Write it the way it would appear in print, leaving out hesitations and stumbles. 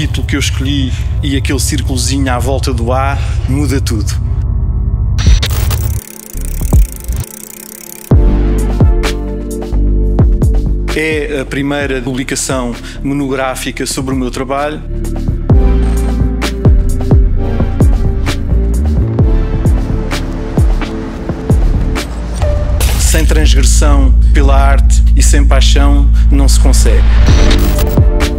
título que eu escolhi e aquele círculozinho à volta do A muda tudo. É a primeira publicação monográfica sobre o meu trabalho. Sem transgressão pela arte e sem paixão não se consegue.